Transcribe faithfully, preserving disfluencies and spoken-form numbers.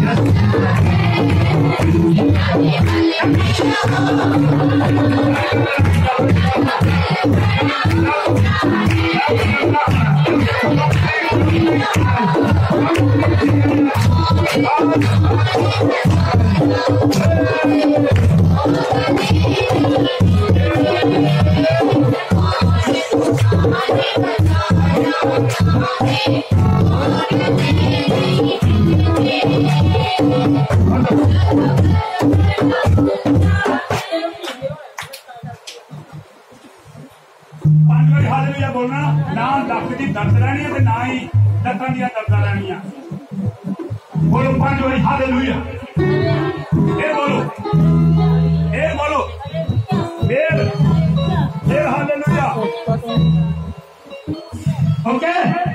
Hallelujah बोलना ना luck की दर्द रहनी है ना ही लत्तां दी दर्द रहनी। बोलो पांच बारी हालेलुया। ए बोलो ए बोलो फिर फिर हालेलुया। ओके